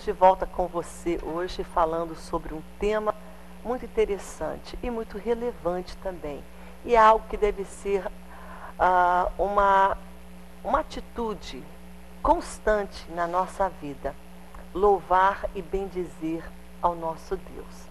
de volta com você hoje falando sobre um tema muito interessante e muito relevante também. E é algo que deve ser uma atitude constante na nossa vida. Louvar e bendizer ao nosso Deus.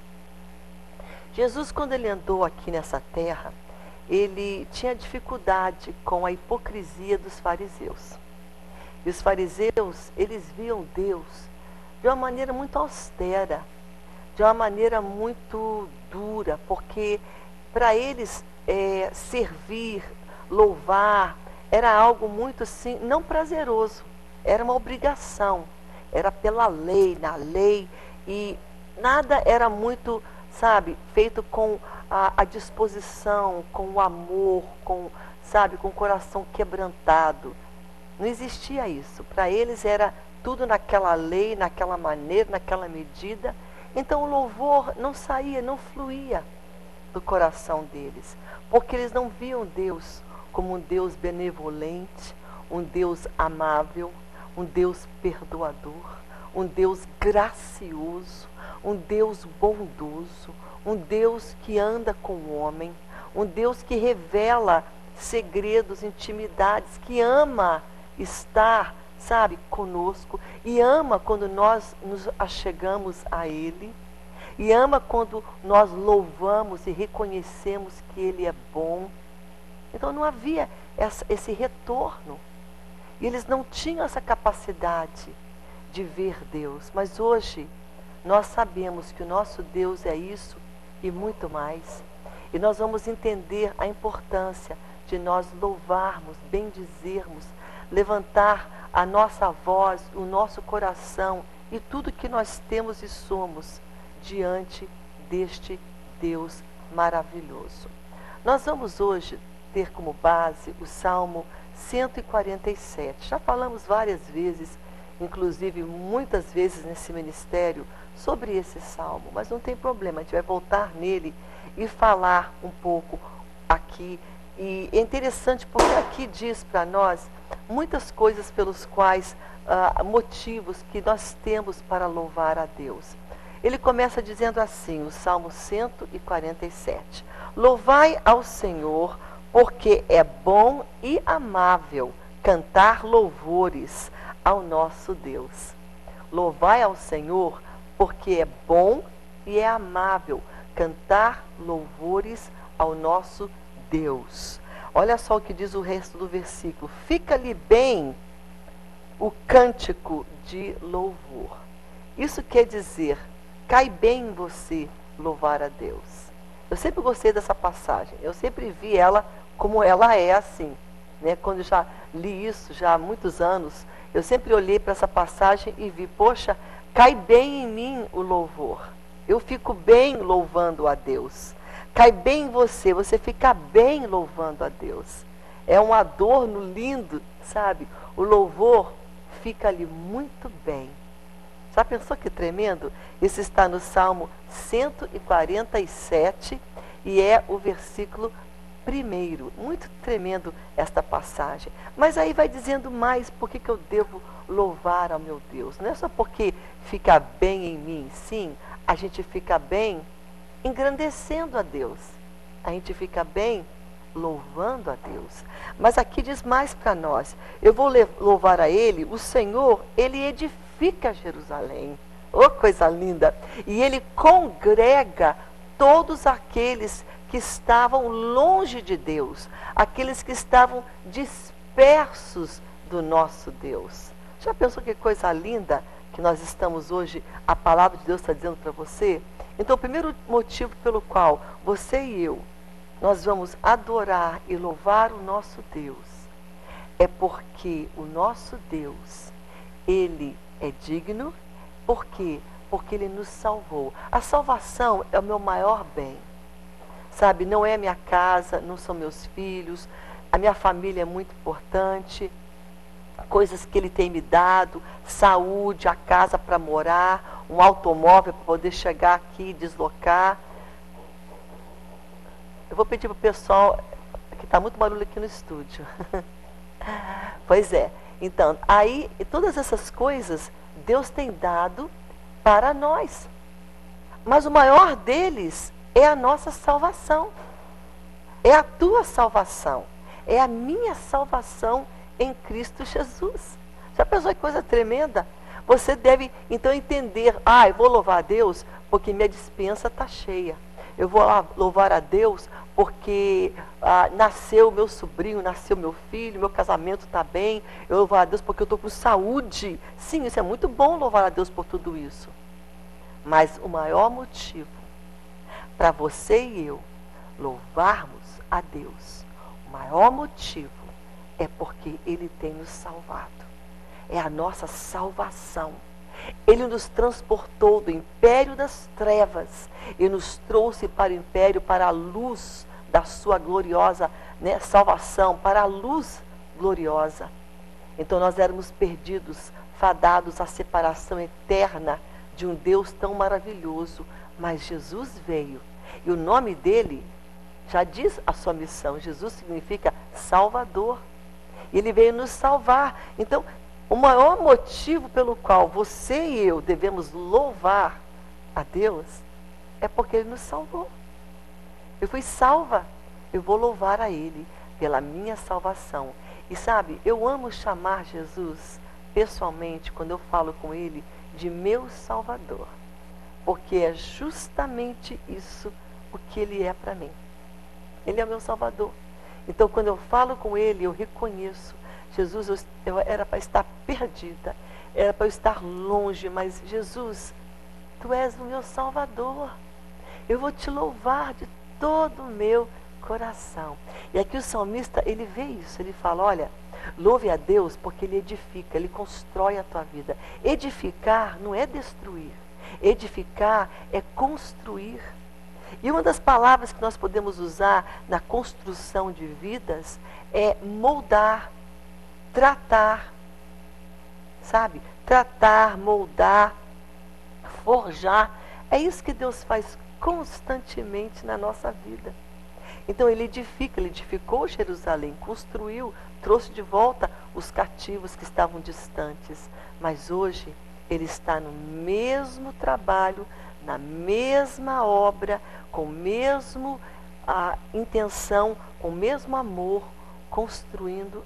Jesus, quando ele andou aqui nessa terra, ele tinha dificuldade com a hipocrisia dos fariseus. E os fariseus, eles viam Deus de uma maneira muito austera, de uma maneira muito dura, porque para eles servir, louvar, era algo muito assim, não prazeroso, era uma obrigação, era pela lei, na lei, e nada era muito, feito com a disposição, com o amor, com o coração quebrantado. Não existia isso. Para eles era tudo naquela lei, naquela maneira, naquela medida. Então o louvor não saía, não fluía do coração deles. Porque eles não viam Deus como um Deus benevolente, um Deus amável, um Deus perdoador, um Deus gracioso, um Deus bondoso, um Deus que anda com o homem, um Deus que revela segredos, intimidades, que ama estar, conosco, e ama quando nós nos achegamos a Ele, e ama quando nós louvamos e reconhecemos que Ele é bom. Então não havia esse retorno, e eles não tinham essa capacidade de ver Deus. Mas hoje nós sabemos que o nosso Deus é isso e muito mais, e nós vamos entender a importância de nós louvarmos, bendizermos, levantar a nossa voz, o nosso coração e tudo que nós temos e somos diante deste Deus maravilhoso. Nós vamos hoje ter como base o Salmo 147. Já falamos várias vezes, inclusive muitas vezes nesse ministério, sobre esse salmo, mas não tem problema, a gente vai voltar nele e falar um pouco aqui. E é interessante porque aqui diz para nós muitas coisas pelos quais, motivos que nós temos para louvar a Deus. Ele começa dizendo assim, o Salmo 147. Louvai ao Senhor, porque é bom e amável cantar louvores ao nosso Deus. Louvai ao Senhor, porque é bom e é amável cantar louvores ao nosso Deus. Olha só o que diz o resto do versículo. Fica-lhe bem o cântico de louvor. Isso quer dizer, cai bem em você louvar a Deus. Eu sempre gostei dessa passagem. Eu sempre vi ela como ela é assim. Quando eu já li isso, já há muitos anos, eu sempre olhei para essa passagem e vi, poxa, cai bem em mim o louvor. Eu fico bem louvando a Deus. Cai bem em você, você fica bem louvando a Deus. É um adorno lindo, O louvor fica ali muito bem. Já pensou que tremendo? Isso está no Salmo 147 e é o versículo 1. Muito tremendo esta passagem. Mas aí vai dizendo mais por que eu devo louvar ao meu Deus. Não é só porque fica bem em mim. Sim, a gente fica bem engrandecendo a Deus. A gente fica bem louvando a Deus. Mas aqui diz mais para nós. Eu vou louvar a Ele. O Senhor, Ele edifica Jerusalém. Oh, coisa linda! E Ele congrega todos aqueles que estavam longe de Deus, aqueles que estavam dispersos do nosso Deus. Já pensou que coisa linda que nós estamos hoje, a palavra de Deus está dizendo para você? Então, o primeiro motivo pelo qual você e eu, nós vamos adorar e louvar o nosso Deus, é porque o nosso Deus, Ele é digno. Por quê? Porque Ele nos salvou. A salvação é o meu maior bem. Não é a minha casa, não são meus filhos, a minha família é muito importante, coisas que Ele tem me dado, saúde, a casa para morar, um automóvel para poder chegar aqui e deslocar. Eu vou pedir para o pessoal, que está muito barulho aqui no estúdio. Pois é, então, aí todas essas coisas Deus tem dado para nós. Mas o maior deles é a nossa salvação. É a tua salvação. É a minha salvação em Cristo Jesus. Já pensou que coisa tremenda? Você deve então entender, eu vou louvar a Deus porque minha despensa está cheia. Eu vou louvar a Deus porque nasceu meu sobrinho, nasceu meu filho, meu casamento está bem. Eu louvo a Deus porque eu estou com saúde. Sim, isso é muito bom, louvar a Deus por tudo isso. Mas o maior motivo para você e eu louvarmos a Deus, o maior motivo é porque Ele tem nos salvado. É a nossa salvação. Ele nos transportou do império das trevas e nos trouxe para o império, para a luz da sua gloriosa salvação, para a luz gloriosa. Então nós éramos perdidos, fadados à separação eterna de um Deus tão maravilhoso. Mas Jesus veio e o nome dele já diz a sua missão. Jesus significa Salvador. Ele veio nos salvar. Então, o maior motivo pelo qual você e eu devemos louvar a Deus é porque Ele nos salvou. Eu fui salva, eu vou louvar a Ele pela minha salvação. E sabe, eu amo chamar Jesus pessoalmente, quando eu falo com Ele, de meu Salvador. Porque é justamente isso o que Ele é para mim. Ele é meu Salvador. Então, quando eu falo com Ele, eu reconheço, Jesus, eu era para estar perdida, era para eu estar longe, mas Jesus, Tu és o meu Salvador. Eu vou Te louvar de todo o meu coração. E aqui o salmista, ele vê isso, ele fala, olha, louve a Deus porque Ele edifica, Ele constrói a tua vida. Edificar não é destruir, edificar é construir. E uma das palavras que nós podemos usar na construção de vidas é moldar, tratar, sabe? Tratar, moldar, forjar. É isso que Deus faz constantemente na nossa vida. Então Ele edifica, Ele edificou Jerusalém, construiu, trouxe de volta os cativos que estavam distantes. Mas hoje Ele está no mesmo trabalho, na mesma obra, com a mesma intenção, com o mesmo amor, construindo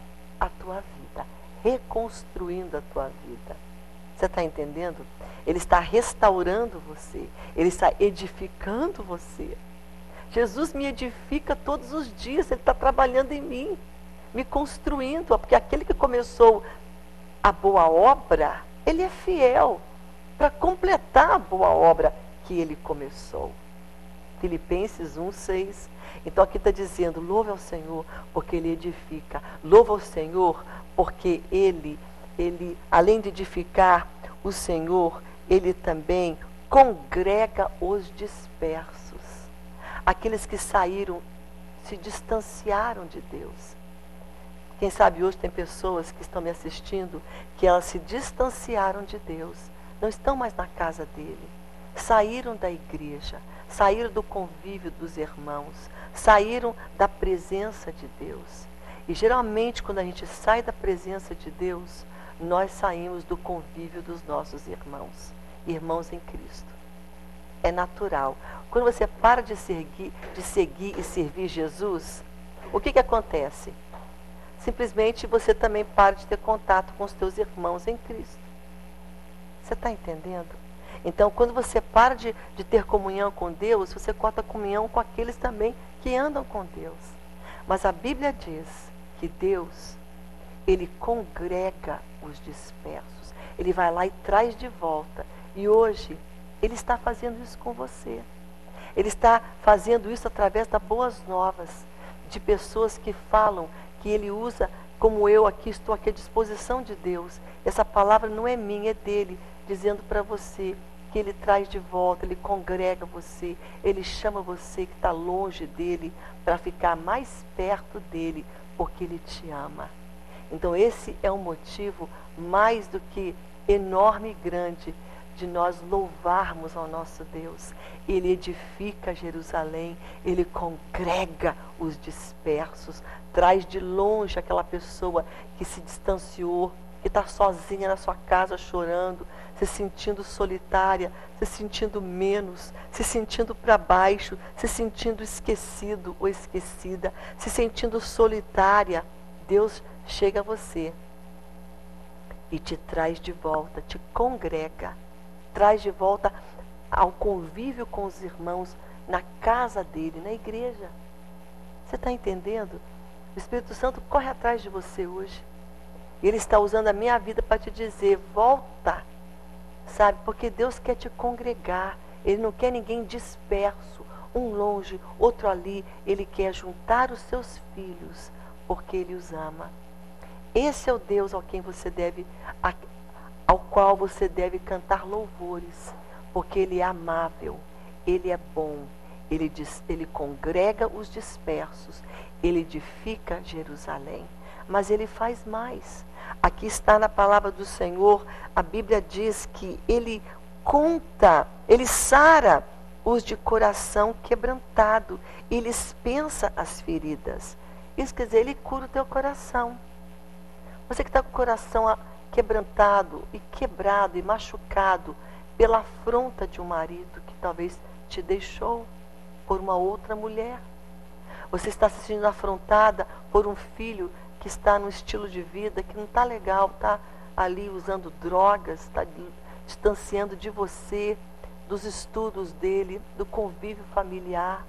a tua vida, reconstruindo a tua vida. Você está entendendo? Ele está restaurando você, Ele está edificando você. Jesus me edifica todos os dias, Ele está trabalhando em mim, me construindo, porque aquele que começou a boa obra, Ele é fiel para completar a boa obra que Ele começou. Filipenses 1:6. Então aqui está dizendo, louve ao Senhor porque Ele edifica. Louve ao Senhor porque Ele, além de edificar o Senhor, Ele também congrega os dispersos. Aqueles que saíram, se distanciaram de Deus. Quem sabe hoje tem pessoas que estão me assistindo que elas se distanciaram de Deus. Não estão mais na casa dele. Saíram da igreja, saíram do convívio dos irmãos, saíram da presença de Deus. E geralmente quando a gente sai da presença de Deus, nós saímos do convívio dos nossos irmãos, irmãos em Cristo. É natural. Quando você para de seguir e servir Jesus, o que acontece? Simplesmente você também para de ter contato com os teus irmãos em Cristo. Você está entendendo? Então, quando você para de ter comunhão com Deus, você corta comunhão com aqueles também que andam com Deus. Mas a Bíblia diz que Deus, Ele congrega os dispersos. Ele vai lá e traz de volta. E hoje, Ele está fazendo isso com você. Ele está fazendo isso através das boas novas, de pessoas que falam que Ele usa, como eu aqui, estou aqui à disposição de Deus. Essa palavra não é minha, é dele, dizendo para você que Ele traz de volta, Ele congrega você, Ele chama você que está longe dEle para ficar mais perto dEle, porque Ele te ama. Então esse é um motivo mais do que enorme e grande de nós louvarmos ao nosso Deus. Ele edifica Jerusalém, Ele congrega os dispersos, traz de longe aquela pessoa que se distanciou, que está sozinha na sua casa chorando, se sentindo solitária, se sentindo menos, se sentindo para baixo, se sentindo esquecido ou esquecida, se sentindo solitária, Deus chega a você e te traz de volta, te congrega, traz de volta ao convívio com os irmãos, na casa dele, na igreja. Você está entendendo? O Espírito Santo corre atrás de você hoje. Ele está usando a minha vida para te dizer, volta, sabe? Porque Deus quer te congregar. Ele não quer ninguém disperso, um longe, outro ali. Ele quer juntar os seus filhos, porque Ele os ama. Esse é o Deus ao qual você deve cantar louvores, porque Ele é amável, Ele é bom, Ele congrega os dispersos, Ele edifica Jerusalém. Mas Ele faz mais. Aqui está na palavra do Senhor, a Bíblia diz que Ele Ele sara os de coração quebrantado, Ele dispensa as feridas. Isso quer dizer, Ele cura o teu coração. Você que está com o coração quebrantado e quebrado e machucado pela afronta de um marido que talvez te deixou por uma outra mulher. Você está se sentindo afrontada por um filho que está num estilo de vida que não está legal, está ali usando drogas, está distanciando de você, dos estudos dele, do convívio familiar.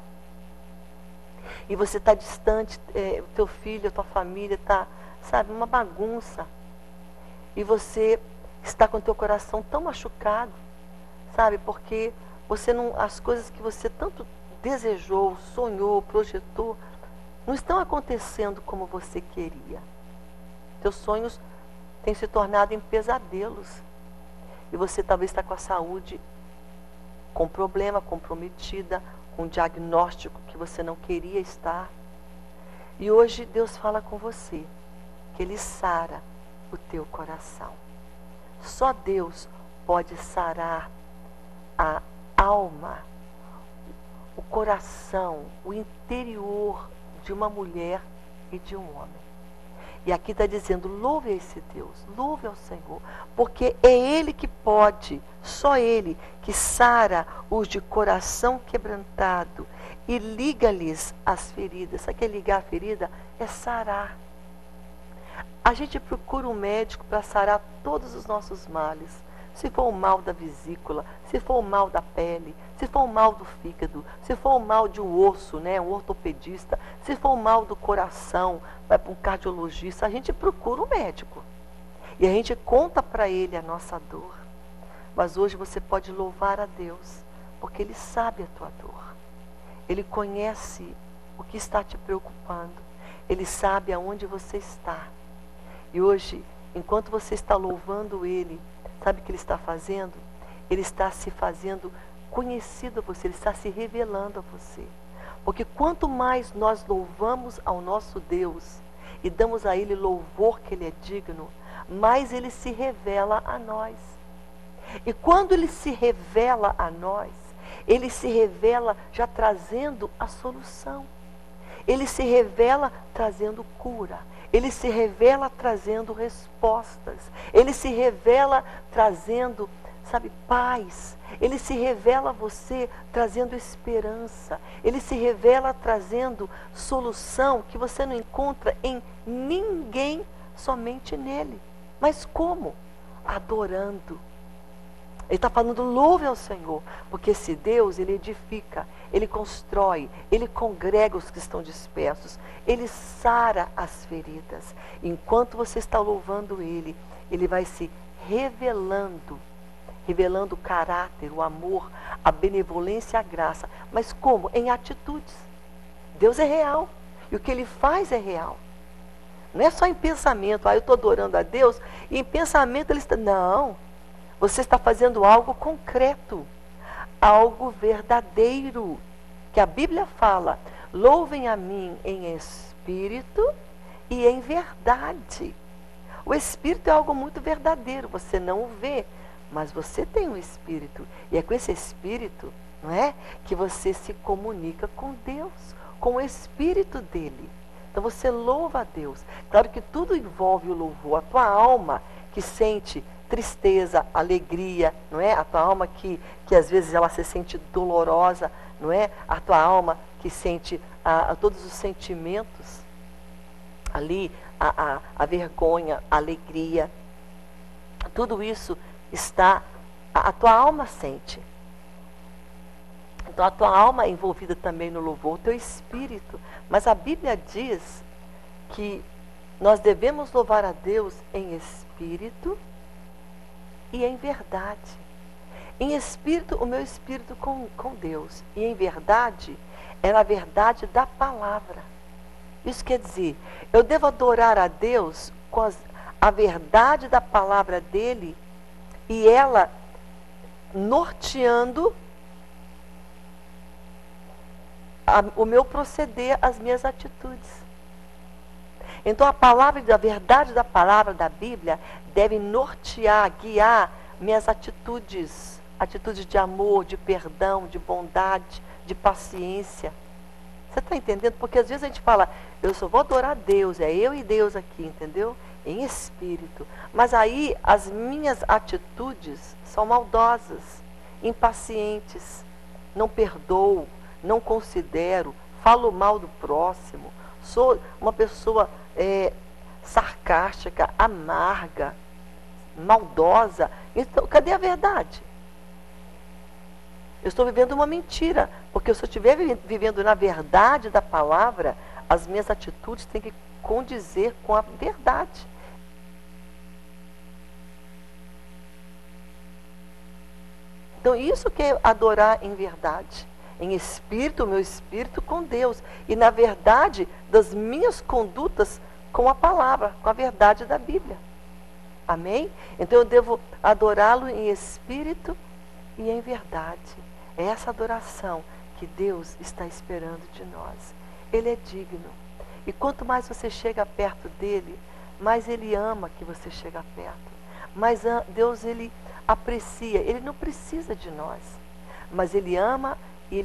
E você está distante, o teu filho, a tua família está, sabe, uma bagunça. E você está com o teu coração tão machucado, sabe, porque você não, as coisas que você tanto desejou, sonhou, projetou, não estão acontecendo como você queria. Teus sonhos têm se tornado em pesadelos. E você talvez está com a saúde com problema, comprometida, com um diagnóstico que você não queria estar. E hoje Deus fala com você, que Ele sara o teu coração. Só Deus pode sarar a alma, o coração, o interior de uma mulher e de um homem. E aqui está dizendo, louve a esse Deus, louve ao Senhor, porque é Ele que pode, só Ele, que sara os de coração quebrantado e liga-lhes as feridas. Sabe o que é ligar a ferida? É sarar. A gente procura um médico para sarar todos os nossos males. Se for o mal da vesícula, se for o mal da pele, se for o mal do fígado, se for o mal de um osso, né, um ortopedista, se for o mal do coração, vai para um cardiologista, a gente procura um médico. E a gente conta para ele a nossa dor. Mas hoje você pode louvar a Deus, porque Ele sabe a tua dor. Ele conhece o que está te preocupando. Ele sabe aonde você está. E hoje, enquanto você está louvando Ele, sabe o que Ele está fazendo? Ele está se fazendo conhecido a você, Ele está se revelando a você. Porque quanto mais nós louvamos ao nosso Deus e damos a Ele louvor que Ele é digno, mais Ele se revela a nós. E quando Ele se revela a nós, Ele se revela já trazendo a solução. Ele se revela trazendo cura. Ele se revela trazendo respostas. Ele se revela trazendo, sabe, paz. Ele se revela a você trazendo esperança. Ele se revela trazendo solução que você não encontra em ninguém, somente nele. Mas como? Adorando. Ele está falando, louve ao Senhor, porque esse Deus, Ele edifica, Ele constrói, Ele congrega os que estão dispersos, Ele sara as feridas. Enquanto você está louvando Ele, Ele vai se revelando o caráter, o amor, a benevolência, a graça. Mas como? Em atitudes. Deus é real, e o que Ele faz é real. Não é só em pensamento, eu estou adorando a Deus, e em pensamento Ele está... Não. Você está fazendo algo concreto, algo verdadeiro, que a Bíblia fala, louvem a mim em espírito e em verdade. O espírito é algo muito verdadeiro, você não o vê, mas você tem um espírito, e é com esse espírito, não é, que você se comunica com Deus, com o espírito dele. Então você louva a Deus. Claro que tudo envolve o louvor. A tua alma que sente tristeza, alegria, não é? A tua alma que às vezes ela se sente dolorosa, não é? A tua alma que sente todos os sentimentos ali, a vergonha, a alegria. Tudo isso está, a tua alma sente. Então a tua alma é envolvida também no louvor, o teu espírito. Mas a Bíblia diz que nós devemos louvar a Deus em espírito e em verdade. Em espírito, o meu espírito com Deus. E em verdade, é na verdade da palavra. Isso quer dizer, eu devo adorar a Deus com a verdade da palavra dele e ela norteando o meu proceder, as minhas atitudes. Então a verdade da palavra da Bíblia deve nortear, guiar minhas atitudes. Atitudes de amor, de perdão, de bondade, de paciência. Você está entendendo? Porque às vezes a gente fala, eu só vou adorar a Deus, é eu e Deus aqui, entendeu? Em espírito. Mas aí as minhas atitudes são maldosas, impacientes, não perdoo, não considero, falo mal do próximo, sou uma pessoa sarcástica, amarga, maldosa. Então, cadê a verdade? Eu estou vivendo uma mentira, porque se eu estiver vivendo na verdade da palavra, as minhas atitudes têm que condizer com a verdade. Então, isso que é adorar em verdade. Em espírito, o meu espírito com Deus. E na verdade das minhas condutas com a palavra, com a verdade da Bíblia. Amém? Então eu devo adorá-lo em espírito e em verdade. É essa adoração que Deus está esperando de nós. Ele é digno. E quanto mais você chega perto dele, mais ele ama que você chega perto. Mais Deus, ele aprecia. Ele não precisa de nós. Mas ele ama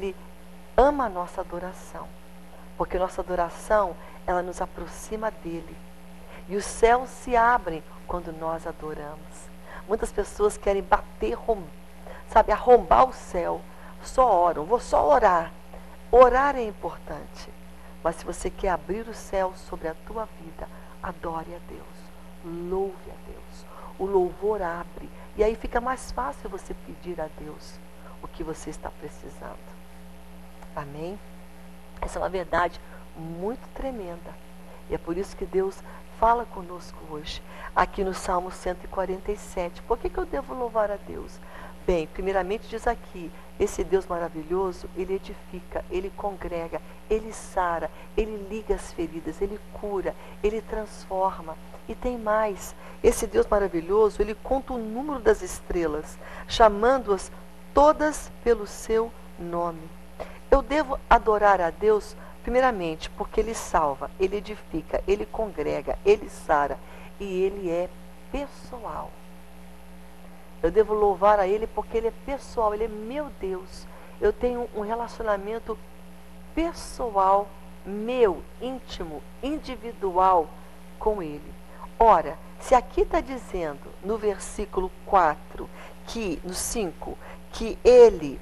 a nossa adoração. Porque nossa adoração, ela nos aproxima dele. E os céus se abrem quando nós adoramos. Muitas pessoas querem arrombar o céu. Só oram, vou só orar. Orar é importante. Mas se você quer abrir o céu sobre a tua vida, adore a Deus. Louve a Deus. O louvor abre. E aí fica mais fácil você pedir a Deus o que você está precisando. Amém? Essa é uma verdade muito tremenda. E é por isso que Deus fala conosco hoje, aqui no Salmo 147. Por que eu devo louvar a Deus? Bem, primeiramente diz aqui, esse Deus maravilhoso, ele edifica, ele congrega, ele sara, ele liga as feridas, ele cura, ele transforma. E tem mais, esse Deus maravilhoso, ele conta o número das estrelas, chamando-as todas pelo seu nome. Eu devo adorar a Deus, primeiramente, porque ele salva, ele edifica, ele congrega, ele sara e ele é pessoal. Eu devo louvar a ele porque ele é pessoal, ele é meu Deus. Eu tenho um relacionamento pessoal, meu, íntimo, individual com ele. Ora, se aqui está dizendo no versículo 4, no 5, que ele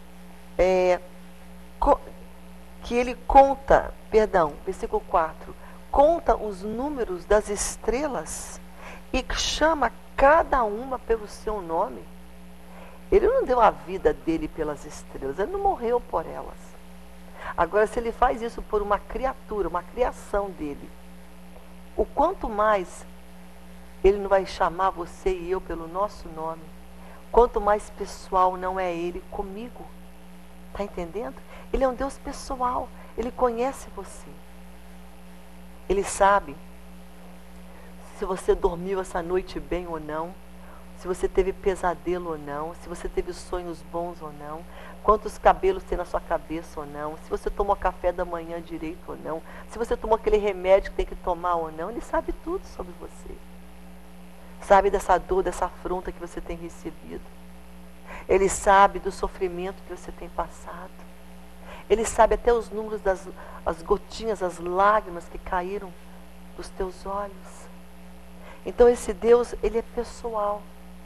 conta, versículo 4, conta os números das estrelas e chama cada uma pelo seu nome. Ele não deu a vida dele pelas estrelas, ele não morreu por elas. Agora, se ele faz isso por uma criatura, uma criação dele, o quanto mais ele não vai chamar você e eu pelo nosso nome, quanto mais pessoal não é ele comigo. Está entendendo? Ele é um Deus pessoal, ele conhece você. Ele sabe se você dormiu essa noite bem ou não, se você teve pesadelo ou não, se você teve sonhos bons ou não, quantos cabelos tem na sua cabeça ou não, se você tomou café da manhã direito ou não, se você tomou aquele remédio que tem que tomar ou não. Ele sabe tudo sobre você. Sabe dessa dor, dessa afronta que você tem recebido. Ele sabe do sofrimento que você tem passado. Ele sabe até os números as gotinhas, as lágrimas que caíram dos teus olhos. Então esse Deus, ele é pessoal.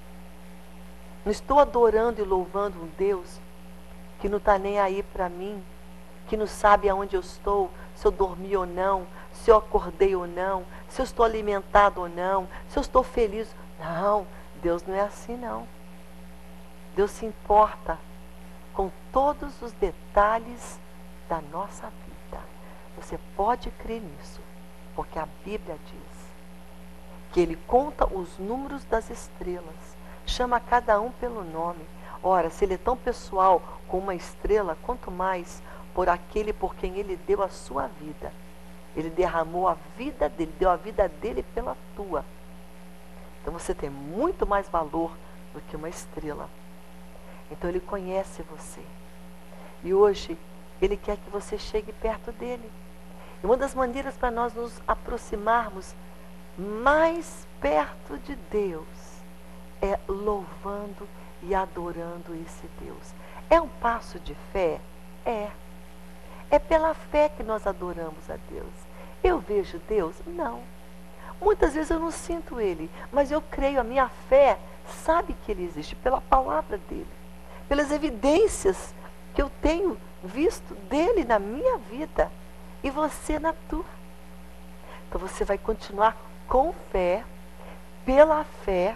Não estou adorando e louvando um Deus que não está nem aí para mim, que não sabe aonde eu estou, se eu dormi ou não, se eu acordei ou não, se eu estou alimentado ou não, se eu estou feliz. Não, Deus não é assim não. Deus se importa com todos os detalhes da nossa vida. Você pode crer nisso, porque a Bíblia diz que Ele conta os números das estrelas, chama cada um pelo nome. Ora, se Ele é tão pessoal com uma estrela, quanto mais por aquele por quem Ele deu a sua vida. Ele derramou a vida dele, deu a vida dele pela tua. Então você tem muito mais valor do que uma estrela. Então Ele conhece você. E hoje Ele quer que você chegue perto dEle. E uma das maneiras para nós nos aproximarmos mais perto de Deus é louvando e adorando esse Deus. É um passo de fé? É. É pela fé que nós adoramos a Deus. Eu vejo Deus? Não. Muitas vezes eu não sinto Ele, mas eu creio, a minha fé sabe que Ele existe pela palavra dEle, pelas evidências que eu tenho visto dEle na minha vida e você na tua. Então você vai continuar com fé, pela fé,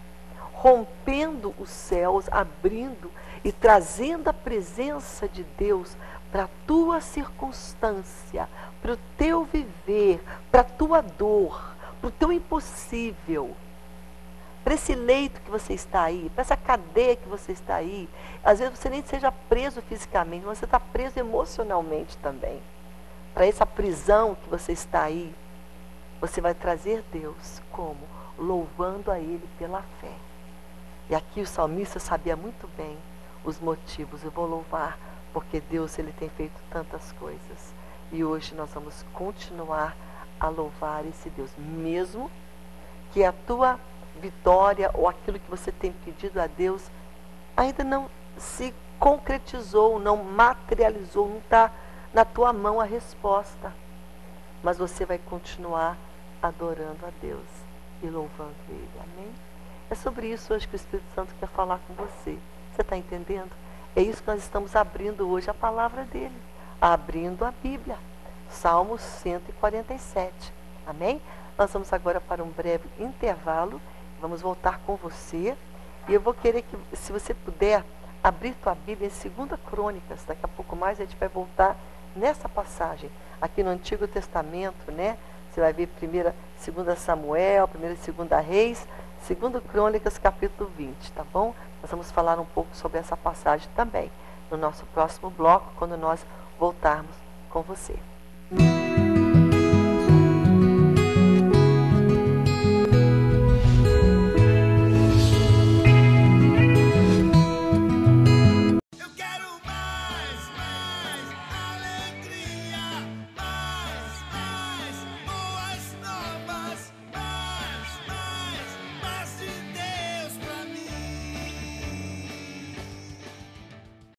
rompendo os céus, abrindo e trazendo a presença de Deus para a tua circunstância, para o teu viver, para a tua dor, para o teu impossível, para esse leito que você está aí, para essa cadeia que você está aí. Às vezes você nem seja preso fisicamente, mas você está preso emocionalmente também. Para essa prisão que você está aí, você vai trazer Deus como? Louvando a Ele pela fé. E aqui o salmista sabia muito bem os motivos. Eu vou louvar porque Deus, Ele tem feito tantas coisas. E hoje nós vamos continuar a louvar esse Deus. Mesmo que a tua vitória ou aquilo que você tem pedido a Deus ainda não se concretizou, não materializou, não está na tua mão a resposta. Mas você vai continuar adorando a Deus e louvando Ele. Amém? É sobre isso hoje que o Espírito Santo quer falar com você. Você está entendendo? É isso que nós estamos abrindo hoje, a palavra dele. Abrindo a Bíblia. Salmos 147. Amém? Nós vamos agora para um breve intervalo. Vamos voltar com você. E eu vou querer que, se você puder, abrir tua Bíblia em 2 Crônicas. Daqui a pouco mais a gente vai voltar nessa passagem. Aqui no Antigo Testamento, né? Você vai ver 2 Samuel, 1 e 2 Reis, 2 Crônicas, capítulo 20, tá bom? Nós vamos falar um pouco sobre essa passagem também, no nosso próximo bloco, quando nós voltarmos com você.